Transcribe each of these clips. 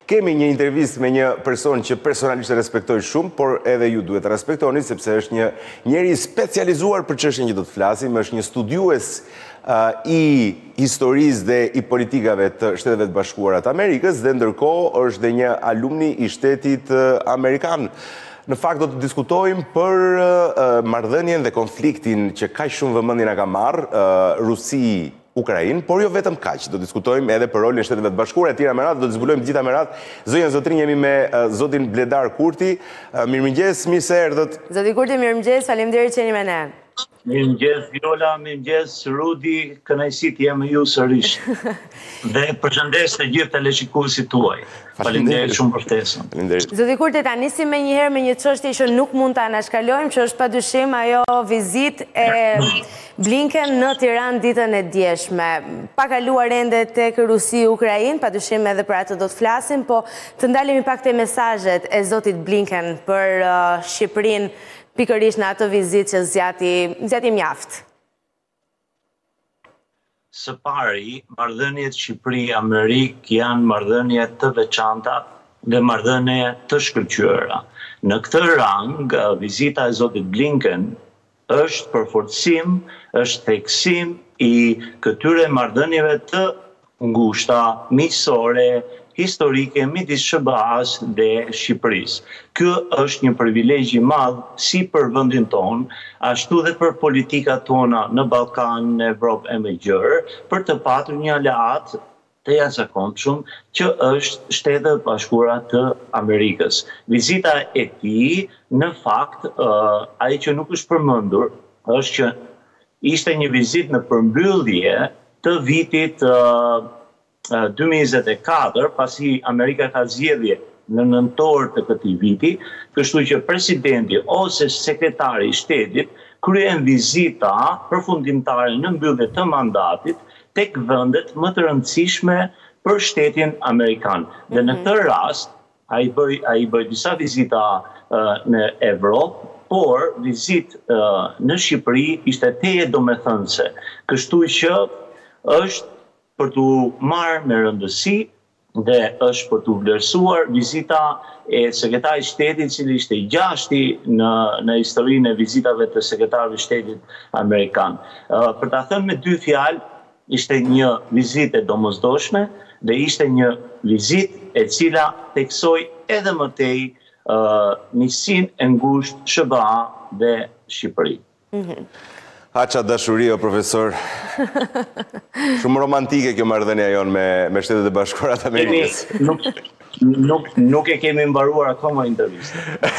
Kemi një intervistë me një person që personalisht e respektoj shumë, por edhe ju duhet të respektoni, sepse është një njeri specializuar për çështjen që do të flasim, është një studiues i historisë dhe i politikave të Shteteve të Bashkuara të Amerikës dhe ndërkohë është dhe një alumni i Shtetit Amerikan. Në fakt do të diskutojmë për marrëdhënien dhe konfliktin që kaq shumë vëmendje na ka marrë Rusi-Ukrainë, por jo vetëm kaq. Do diskutojmë edhe për rolin e Shteteve të Bashkuara e tjera me radhë, do të zbulojmë gjitha me radhë. Zonja Zotrin, jemi me zotin Bledar Kurti. Mirëmëngjes, mirë se erdhët. Zoti Kurti, mirëmëngjes, faleminderit që jeni me ne. Mirëmëngjes Viola, mirëmëngjes Rudi, kënaqësi të jem me ju sërish. Dhe përshëndes të gjithë teleshikuesit tuaj. Faleminderit shumë për ftesën. Zoti Kurti, ta nisim me një çështje që nuk mund ta anashkalojmë, që është padyshim ajo vizitë e Blinken në Tiranë ditën e djeshme. Pa kaluar ende tek Rusi-Ukrainë, padyshim edhe për atë do të flasim, po të ndalemi pak te mesazhet e zotit Blinken për Shqipërinë, pikërisht në atë vizitë që zgjati mjaft. Së pari, marrëdhëniet Shqipëri-Amerikë janë marrëdhënie të veçanta dhe marrëdhënie të shkëlqyera. Në këtë rang, vizita e zotit Blinken është përforcim, është theksim i këtyre marrëdhënieve të ngushta, miqësore, historike midis SBA-s dhe Shqipërisë. Ky është një privilegj i madh si për vendin tonë, ashtu dhe për politikat tona në Ballkan, në Evropë e me gjërë, për të patur një aleat të jashtëzakonshëm që është Shtetet e Bashkuara të Amerikës. Vizita e tij, në fakt, ai që nuk është përmendur, është që ishte një vizitë në përmbyllje të vitit 2024, pasi Amerika ka zgjedhje në nëntor të këtij viti, kështu që presidenti ose sekretari i shtetit kryen vizita përfundimtare në mbyllje të mandatit tek vendet më të rëndësishme për shtetin amerikan. Dhe në këtë rast, ai bëri disa vizita në Evropë, por vizitë në Shqipëri ishte teje domethënëse. Kështu që është për të marrë me rëndësi dhe është për të vlerësuar vizita e sekretarit shtetit, cili ishte i gjashti në historinë e vizitave të sekretarëve shtetit amerikan. Për ta thënë me dy fjalë, ishte një vizitë e domosdoshme dhe ishte një vizitë e cila theksoi edhe më tej nisësinë e ngushtë SBA dhe Shqipëri. Haqa dashuri, o profesor. Shumë romantike kjo marrëdhënia jonë me Shtetet e Bashkuara të Amerikës. Nuk e kemi mbaruar akoma intervistën.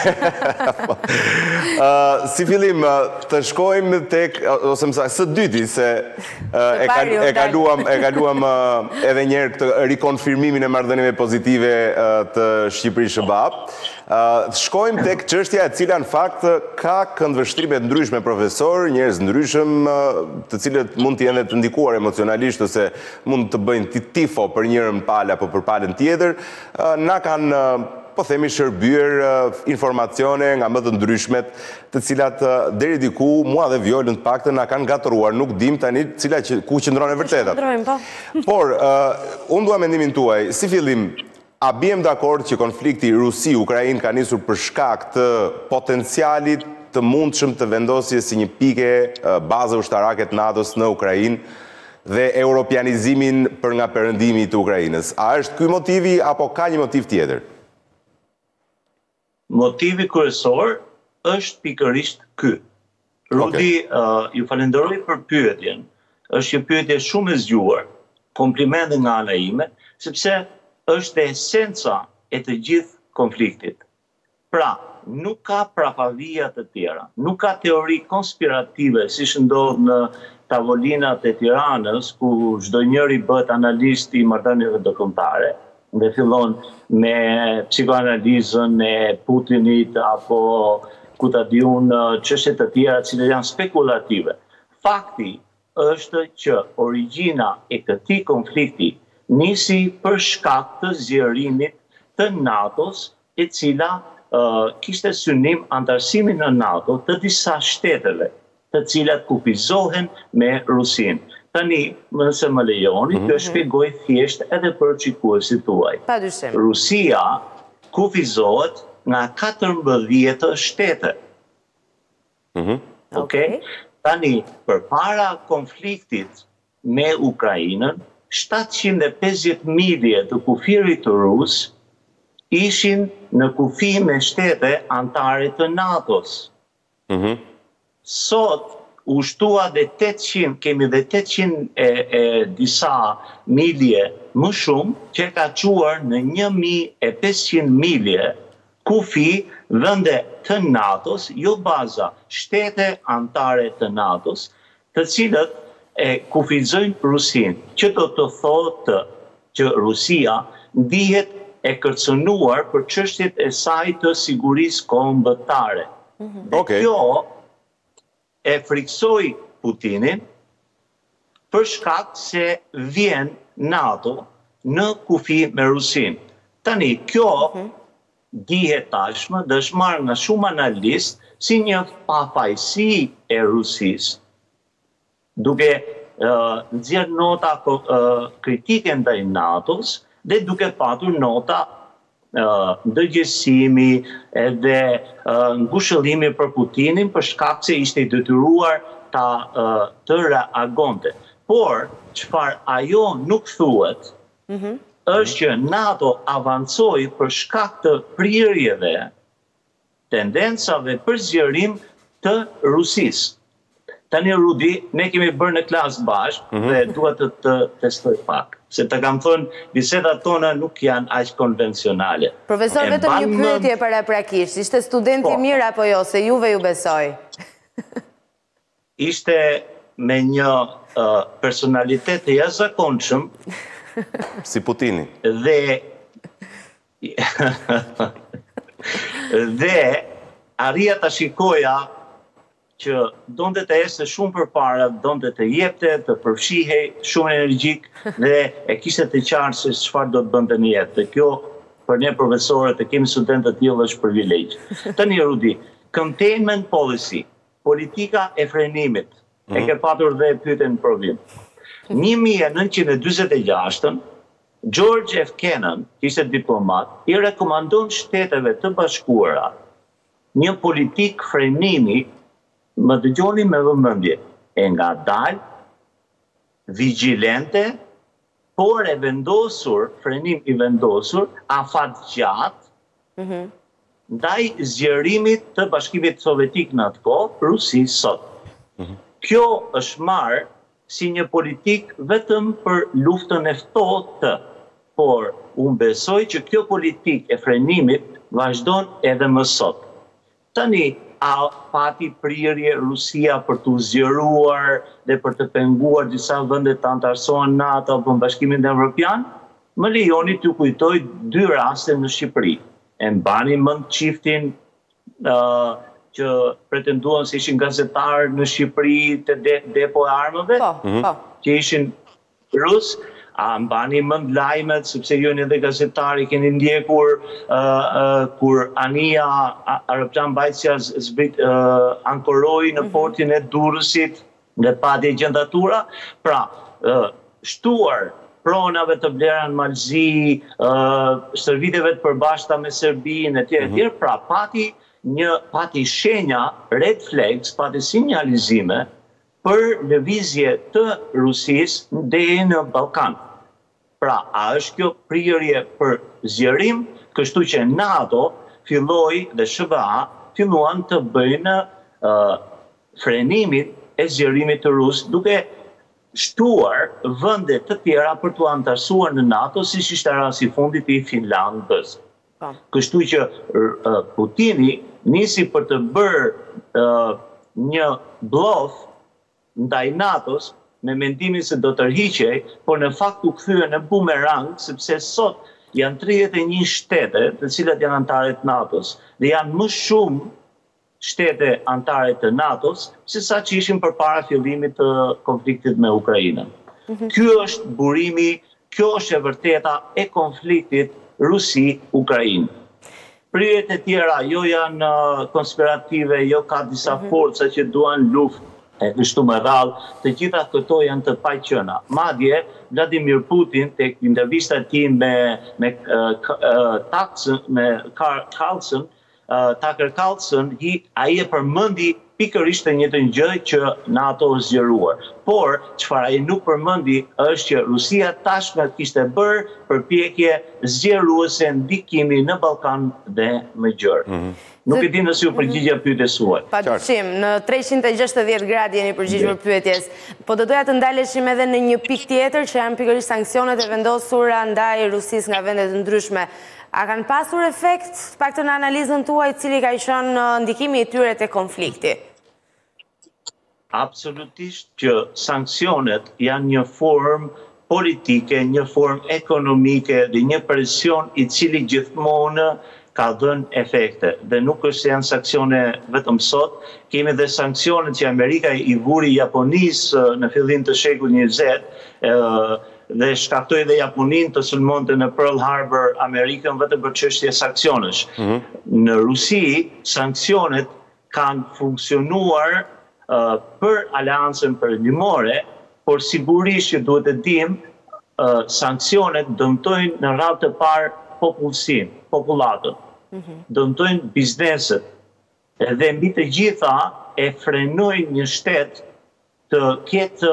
Si fillim, të shkojmë tek, ose më së dyti, se e kaluam edhe njerë këtë rikonfirmimin e marrëdhënieve pozitive të Shqipëri-SBA. Shkojmë tek çështja e cila në fakt ka këndvështrime të ndryshme, profesor, njerëz ndryshëm, të cilët mund të jenë të ndikuar emocionalisht ose mund të bëjnë tifo për njërin palë apo për palën tjetër, na kanë, po themi, shërbyer informacione nga më të ndryshmet, të cilat deri diku mua dhe Violën të paktën na kanë gatuar, nuk dim tani ku qëndron e vërteta. Por unë dua mendimin tuaj, si fillim, a biem dakord që konflikti Rusi-Ukrainë ka nisur për shkak të potencialit të mundshëm të vendosjes si një pike baze ushtarake të NATO-s në Ukrainë dhe europianizimin për nga perëndimi të Ukrainës? A është ky motivi apo ka një motiv tjetër? Motivi kryesor është pikërisht ky. Rudi, ju falenderoj për pyetjen. Është një pyetje shumë e zgjuar. Komplimente nga ana ime, sepse është esenca e të gjithë konfliktit. Pra, nuk ka prapavija të tjera, nuk ka teori konspirative, si ndodh në tavolinat e Tiranës, ku çdo njeri bëhet analist i marrëdhënieve ndërkombëtare dhe fillon me psikoanalizën e Putinit apo ku ta diun çështje të tjera që janë spekulative. Fakti është që origjina e këtij konflikti nisi për shkak të zgjerimit të NATO-s, e cila kishte synim antarësimin në NATO të disa shteteve, të cilat kufizohen me Rusinë. Tani, nëse më lejoni, kjo shpjegoj thjesht edhe për shikuesit tuaj. Padyshim. Rusia kufizohet nga 14 shtete. Okej? Tani, përpara konfliktit me Ukrainën, 750 milje të kufirit të rus ishin në kufi me shtete antare të NATO-s. Sot u shtua dhe 800, kemi dhe 800 disa milje më shumë që ka quar në 1500 milje kufi vende të NATO-s, jo baza, shtete antare të NATO-s, të cilët e kufizojnë Rusin, që do të thotë që Rusia ndihet e kërcënuar për çështjet e saj të sigurisë kombëtare. Dhe kjo e friksoi Putinin për shkak se vjen NATO në kufi me Rusin. Tani, kjo dihet tashmë, dëshmar nga shumë analistë, si një pafajësi e Rusisë, duke nxjerr nota kritike ndaj NATO-s dhe duke patur nota ndërgjegjësimi edhe ngushëllimi për Putinin për shkak se ishte i detyruar të reagonte. Por, çfarë ajo nuk thuhet, është që NATO avancoi për shkak të prirjeve, tendencave për zgjerim të Rusisë. Tani Rudi, ne kemi bërë në klasë bashkë dhe duhet të testoj pak. Se të kam thënë, bisedat tona nuk janë aq konvencionale. Profesor, vetëm një pyetje paraprakisht. Ishte studenti mirë apo jo, se juve ju besoj? Ishte me një personalitet të jashtëzakonshëm. Si Putini. Dhe arrija ta shikoja që donte të ecte shumë përpara, donte të jepte, të përfshihej, shumë energjik dhe e kishte të qartë se çfarë do të bënte në jetë. Dhe kjo për ne profesorët e kemi studentë të tillë është privilegj. Tani Rudi, containment policy, politika e frenimit. E ke patur dhe pyetjen në provim. 1946 George F. Kennan, ishte diplomat, i rekomandon Shteteve të Bashkuara një politik frenimi, më dëgjoni me vëmendje, e ngadalë, vigjilente, por e vendosur, frenim i vendosur, afatgjatë, ndaj zgjerimit të Bashkimit Sovjetik në atë kohë, Rusi sot. Kjo është marrë si një politik vetëm për luftën e ftohtë, por unë besoj që kjo politik e frenimit vazhdon edhe më sot. Tani, a pati prirje Rusia për të zgjeruar dhe për të penguar disa vende të antarësohen NATO apo në Bashkimin Evropian? Më lejoni t'ju kujtoj 2 raste në Shqipëri. E mbani mend çiftin që pretenduan se ishin gazetarë në Shqipëri të depo e armëve, që ishin rus. A mbani mend lajmet, sepse ju jeni edhe gazetari, keni ndjekur kur Ania, aeroplan mbajtësja ankoroi në portin e Durrësit dhe pati gjendatura. Pra, shtuar pronave të blera në Malzi, stërvitjeve të përbashkëta me Serbinë etj. Pra, pati shenja, red flags, pati sinjalizime për lëvizje të Rusisë deri në Ballkan. Pra, a është kjo prirje për zgjerim, kështu që NATO filloi dhe SBA filluan të bëjnë frenimin e zgjerimit të Rusë, duke shtuar vende të tjera për të antarësuar në NATO, siç ishte rasti i fundit i Finlandës. Kështu që Putini nisi për të bërë një bluff ndaj NATO-s me mendimin se do tërhiqej, por në fakt u kthye në bumerang, sepse sot janë 31 shtete të cilat janë antare të NATO-s dhe janë më shumë shtete antare të NATO-s se sa që ishin përpara fillimit të konfliktit me Ukrainën. Ky është burimi, kjo është e vërteta e konfliktit Rusi-Ukrainë. Prirjet e tjera jo janë konspirative, jo ka disa forca që duan luftë. e kështu me radhë, të gjitha këto janë të paqëna. Madje, Vladimir Putin, tek intervista e tij me Tucker Carlson, ai e përmendi pikërisht të njëjtën gjë që NATO është zgjeruar. Por, çfarë ai nuk përmendi është që Rusia tashmë kishte bërë përpjekje zgjeruese ndikimi në Ballkan dhe më gjerë. Nuk e di nëse ju përgjigja pyetjes suaj. Padyshim, në 360 gradë jeni përgjigjur pyetjes. Po do doja të ndaleshim edhe në një pikë tjetër që janë pikërisht sanksionet e vendosura ndaj Rusisë nga vende të ndryshme. A kanë pasur efekt, paktën në analizën tuaj, cili ka qenë ndikimi i tyre te konflikti? Absolutisht që sanksionet janë një formë politike, një formë ekonomike dhe një presion i cili gjithmonë ka dhënë efekte. Dhe nuk është se janë sanksione vetëm sot, kemi dhe sanksionet që Amerika i vuri Japonisë në fillim të shekullit 20, dhe shkaktoi dhe Japoninë të sulmonte në Pearl Harbor Amerikën vetëm për çështje sanksionesh. Në Rusi, sanksionet kanë funksionuar për aleancën perëndimore, por sigurisht që duhet të dim, sanksionet dëmtojnë në radhë të parë popullatën, dëmtojnë bizneset, dhe mbi të gjitha e frenojnë një shtet të ketë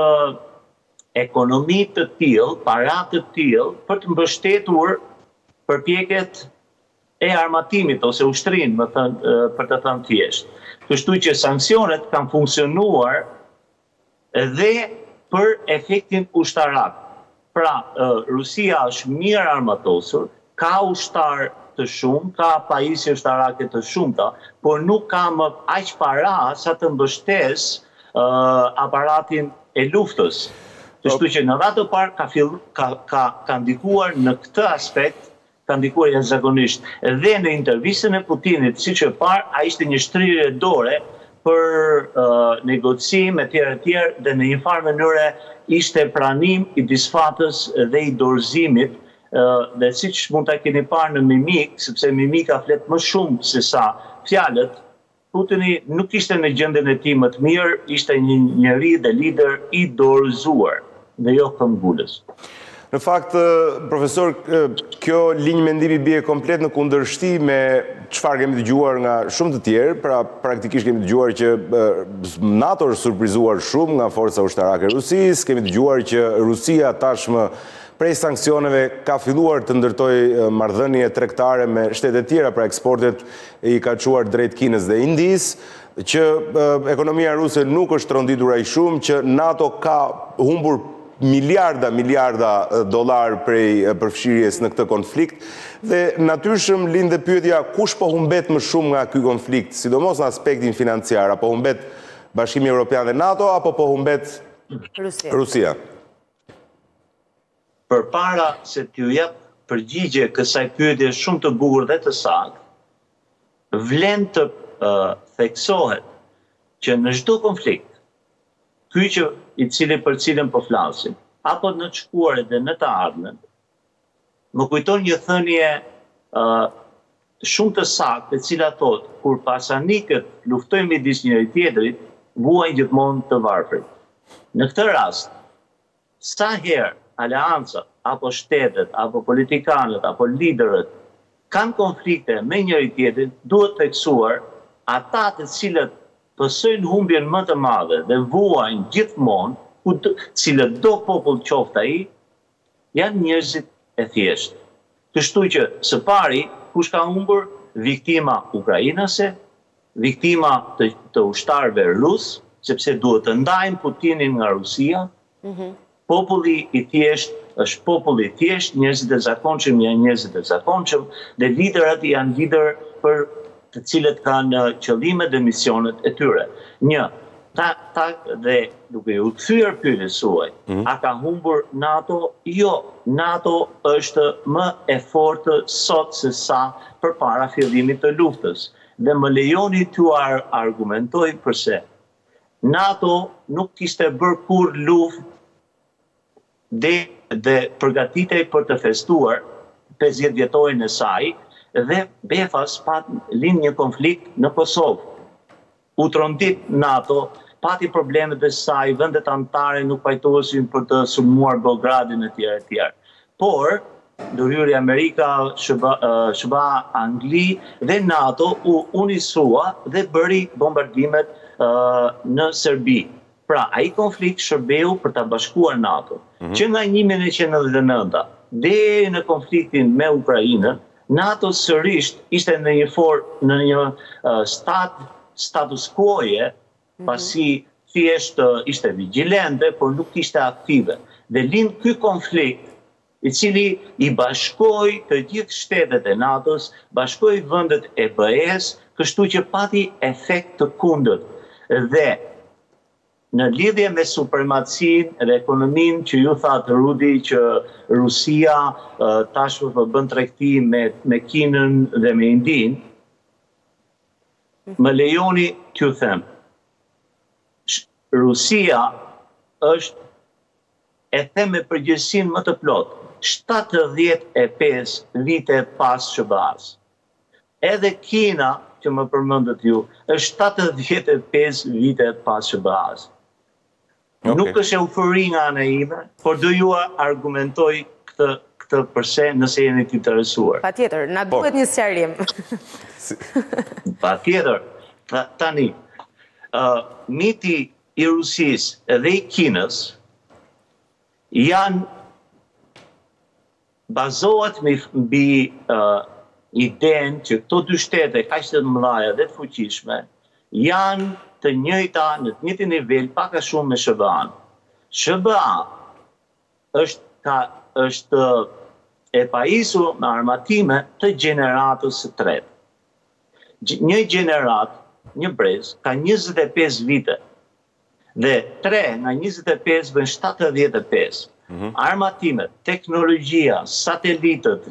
ekonomi të tillë, para të tillë, për të mbështetur përpjekjet e armatimit ose ushtrinë, për të thënë thjesht. Kështu që sanksionet kanë funksionuar edhe për efektin ushtarak. Pra, Rusia është mirë armatosur, ka ushtar të shumë, ka pajisje ushtarake të shumta, por nuk ka më aq para sa të mbështes aparatin e luftës. Kështu që në radhë të parë ka ndikuar në këtë aspekt, ka ndikuar jashtëzakonisht. Dhe në intervistën e Putinit, siç e parë, ai ishte një shtrirje dore për negocim e tjerë, dhe në një farë mënyrë ishte pranim i disfatës dhe i dorëzimit, dhe siç mund ta keni parë në mimik, sepse mimika flet më shumë se sa fjalët, Putini nuk ishte në gjendjen e tij më të mirë, ishte një njeri dhe lider i dorëzuar dhe jo këmbgulës. Në fakt, profesor, kjo linjë mendimi bie komplet në kundërshti me çfarë kemi dëgjuar nga shumë të tjerë, pra praktikisht kemi dëgjuar që NATO është surprizuar shumë nga forca ushtarake e Rusisë, kemi dëgjuar që Rusia tashmë prej sanksioneve ka filluar të ndërtoj marrëdhënie tregtare me shtete tjera, pra eksportet i ka çuar drejt Kinës dhe Indisë, që ekonomia ruse nuk është tronditur aq shumë, që NATO ka humbur miliarda dollar prej përfshirjes në këtë konflikt, dhe natyrshëm lind dhe pyetja kush po humbet më shumë nga ky konflikt, sidomos në aspektin financiar, apo humbet Bashkimi Evropian dhe NATO, apo po humbet Rusia? Përpara se t'ju jap përgjigje kësaj pyetje shumë të bukur dhe të saktë, vlen të theksohet që në çdo konflikt, ky që për cilën po flasim, apo në të shkuarit dhe në të ardhmen, më kujton një thënie shumë të saktë, e cila thotë, kur pasanikët luftojnë midis njëri tjetrit, vuajnë gjithmonë të varfrit. Në këtë rast, sa herë aleancat, apo shtetet, apo politikanët, apo liderët kanë konflikte me njëri tjetrin, duhet theksuar ata të cilët pësojnë humbjen më të madhe dhe vuajnë gjithmonë, cilët do popull qoftë ai, janë njerëzit e thjeshtë. Kështu që së pari, kush ka humbur? Viktima ukrainase, viktima të ushtarëve rus, sepse duhet të ndajnë Putinin nga Rusia. Populli i thjeshtë është populli i thjeshtë, njerëzit e zakonshëm janë njerëzit e zakonshëm, dhe liderët janë lider për të cilët kanë qëllime dhe misionet e tyre. Dhe duke u kthyer pyetjes suaj, a ka humbur NATO? Jo, NATO është më e fortë sot se sa përpara fillimit të luftës. Dhe më lejoni t'ju argumentoj përse. NATO nuk kishte bërë kurrë luftë dhe përgatitej për të festuar 50 vjetorin e saj, dhe befas lind një konflikt në Kosovë. U trondit NATO pati problemet dhe saj, vendet anëtare nuk pajtohesin për të sulmuar Beogradin e tjerë. Por, ndërhyrja Amerika, SBA, Angli dhe NATO u unisua dhe bëri bombardimet në Serbi. Pra, ai konflikt shërbeu për ta bashkuar NATO. Që nga 1999 deri në konfliktin me Ukrainën, NATO sërish ishte në një status quo-je, pasi thjesht ishte vigjilente, por nuk ishte aktive. Dhe lind ky konflikt, i cili i bashkoi të gjithë shtetet e NATO-s, bashkoi vendet e BE-s, kështu që pati efekt të kundërt. Dhe në lidhje me supremacinë dhe ekonominë që ju thatë Rudi që Rusia tashmë po bën tregti me Kinën dhe me Indinë, më lejoni t'ju them. Rusia është, e them me përgjegjësinë më të plotë, 75 vite pas SBA-s. Edhe Kina, që më përmendët ju, është 75 vite pas SBA-s. Nuk është eufori nga ana ime, por do ju argumentoj këtë përse nëse jeni të interesuar. Patjetër, na duhet një sqarim. Patjetër. Tani, miti i Rusisë dhe i Kinës janë bazohet mbi idenë që këto dy shtete kaq të mëdha dhe të fuqishme janë të njëjta në të njëjtin nivel pak a shumë me SBA-n. SBA është e pajisur me armatime të gjeneratës së tretë. Një gjenerat, një brez, ka 25 vite dhe 3 nga 25 bën 75. Armatimet, teknologjia, satelitët,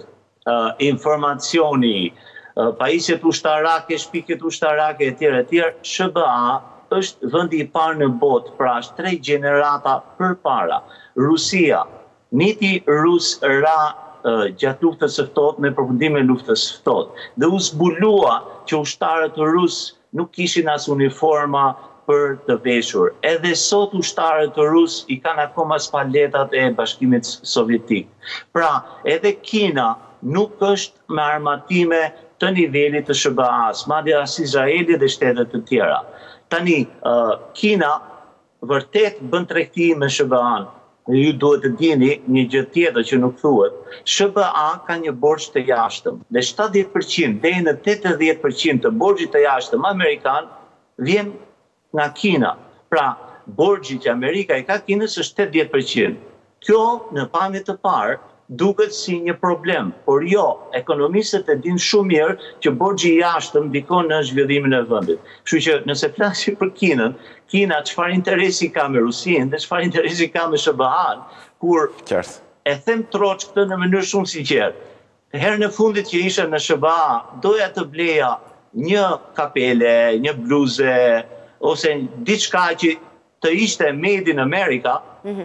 informacioni, pajisjet ushtarake, shpikjet ushtarake, etj. SBA është vendi i parë në botë, pra është 3 gjenerata përpara. Rusia, miti rus ra gjatë luftës së ftohtë me përfundim e luftës së ftohtë dhe u zbulua që ushtarët rus nuk kishin as uniforma për të veshur. Edhe sot ushtarët rus i kanë akoma spaletat e Bashkimit Sovjetik. Pra, edhe Kina nuk është me armatime të nivelit të SBA-s, madje as Izraeli dhe shtetet të tjera. Tani, Kina vërtet bën tregti me SBA-n. Ju duhet të dini një gjë tjetër që nuk thuhet. SBA ka një borxh të jashtëm dhe 70% deri në 80% të borxhit të jashtëm amerikan vjen nga Kina. Pra, borxhi që Amerika i ka Kinës është 80%. Kjo në pamje të parë duket si një problem, por jo, ekonomistët e dinë shumë mirë që borxhi i jashtëm ndikon në zhvillimin e vendit. Kështu që nëse flasim për Kinën, Kina çfarë interesi ka me Rusinë dhe çfarë interesi ka me SBA-n, kur e them troç këtë në mënyrë shumë sinqertë. Herën e fundit që isha në SBA, doja të bleja një kapele, një bluze, ose diçka që të ishte made in America,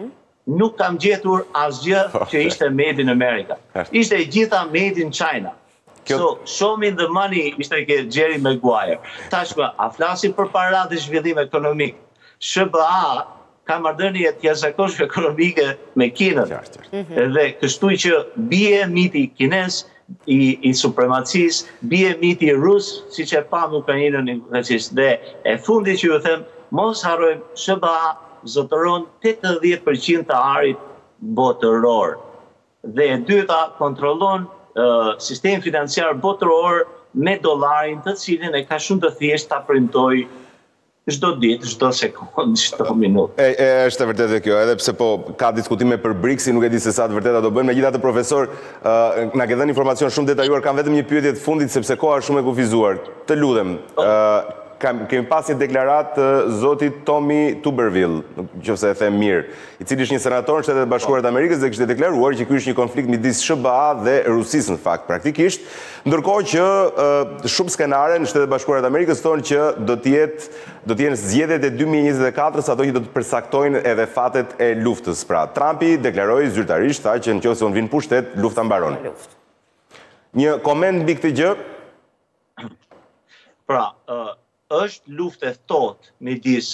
nuk kam gjetur asgjë që ishte made in America. Ishte gjitha made in China. So, show me the money, ishte ke Jerry Maguire. Tashmë, a flasim për para dhe zhvillim ekonomik. SBA ka marrëdhënie të jashtëzakonshme ekonomike me Kinën. Dhe kështu që bie miti kinez i supremacisë, bie miti rus, siç e pam në Ukrainën dhe e fundi që ju them, mos harrojmë SBA zotëron 80% të arit botëror. Dhe e dyta, kontrollon sistemin financiar botëror me dollarin, të cilin e ka shumë të thjeshtë ta printoj çdo ditë, çdo sekondë, çdo minutë. Është e vërtetë kjo, edhe pse po ka diskutime për BRICS-in, nuk e di se sa të vërteta do bëjmë. Megjithatë, profesor, na ke dhënë informacion shumë detajuar, kam vetëm një pyetje të fundit sepse koha është shumë e kufizuar. Të lutem, kemi pas një deklarat të zotit Tommy Tuberville, nëse e them mirë, i cili është një senator në Shtetet e Bashkuara të Amerikës dhe kishte deklaruar që ky është një konflikt midis SBA dhe Rusisë në fakt praktikisht, ndërkohë që shumë skenare në Shtetet e Bashkuara të Amerikës thonë që do të jenë zgjedhjet e 2024-s ato që do të përcaktojnë edhe fatet e luftës. Pra, Trumpi deklaroi zyrtarisht tha që nëse unë vin pushtet, lufta mbaron. Një koment mbi këtë gjë? Pra, është luftë e ftohtë midis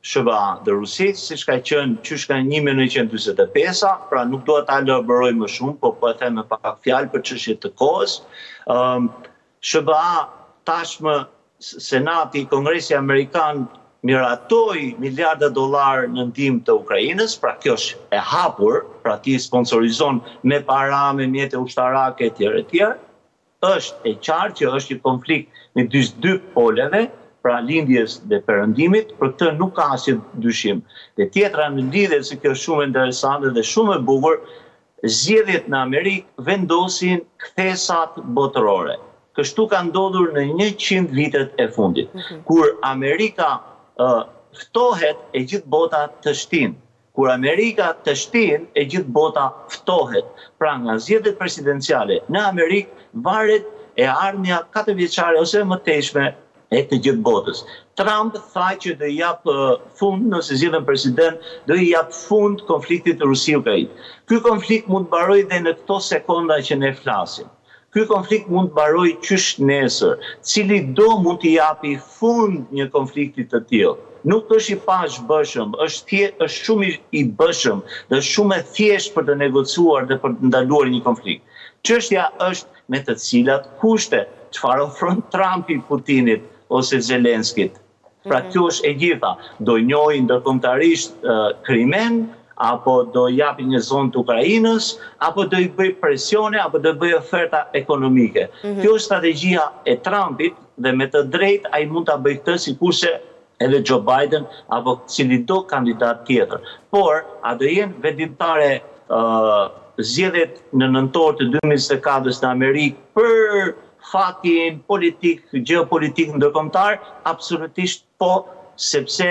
SBA dhe Rusit, siç ka qenë qysh ka 1945, pra nuk do ta elaboroj më shumë, po e them me pak fjalë për çështje të kohës. SBA tashmë Senati, Kongresi Amerikan miratoi miliarda dollar në ndihmë të Ukrainës, pra kjo është e hapur, pra ti sponsorizon me para, me mjete ushtarake etj. Është e qartë që është një konflikt midis dy poleve, pra lindjes dhe perëndimit, për këtë nuk ka asnjë dyshim. Dhe tjetra në lidhje se kjo është shumë interesante dhe shumë e bukur, zgjedhjet në Amerikë vendosin kthesat botërore. Kështu ka ndodhur në 100 vitet e fundit, kur Amerika ftohet e gjithë bota të shtin. Kur Amerika të shtin e gjithë bota ftohet. Pra nga zgjedhjet presidenciale në Amerikë varet e ardhmja 4 vjeçare ose më teshme e të gjithë botës. Trump tha që do i jap fund, nëse zgjedhen president, do i jap fund konfliktit Rusi-Ukrainë. Ky konflikt mund të mbarojë dhe në këto sekonda që ne flasim. Ky konflikt mund të mbarojë qysh nesër, cili do mund t'i japi fund një konflikti të tillë. Nuk është i pashbëshëm, është shumë i bëshëm dhe shumë e thjeshtë për të negociuar dhe për të ndaluar një konflikt. Çështja është me të cilat kushte, çfarë ofron Trumpi Putinit ose Zelenskit. Pra kjo është e gjitha. Do njohë ndërkombëtarisht Krimen, apo do japi një zonë të Ukrainës, apo do i bëj presione, apo do i bëj oferta ekonomike. Kjo është strategjia e Trumpit dhe me të drejtë ai mund ta bëjë këtë sikurse edhe Joe Biden apo cili do kandidat tjetër. Por, a do jenë vendimtare zgjedhjet në nëntor të 2024 në Amerikë për fatin politik, geopolitik ndërkombëtar? Absolutisht po, sepse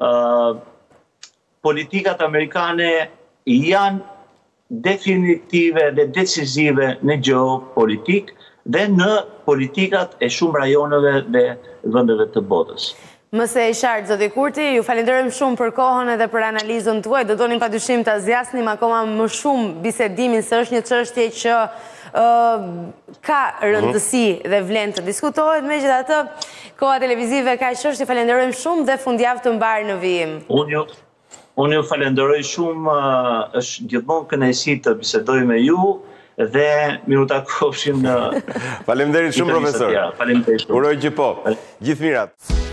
politikat amerikane janë definitive dhe decisive në geopolitik dhe në politikat e shumë rajoneve dhe vendeve të botës. Mëse e qartë, zoti Kurti, ju falenderojmë shumë për kohën edhe për analizën tuaj. Do donim padyshim ta zgjasnim akoma më shumë bisedimin, se është një çështje që ka rëndësi dhe vlen të diskutohet. Megjithatë, koha televizive ka qenë, ju falenderojmë shumë dhe fundjavë të mbarë në vijim. Unë ju falenderoj shumë, është gjithmonë kënaqësi të bisedoj me ju dhe miru takofshim në... Faleminderit shumë, profesor. Faleminderit shumë. Uroj që po. Gjithë mirat.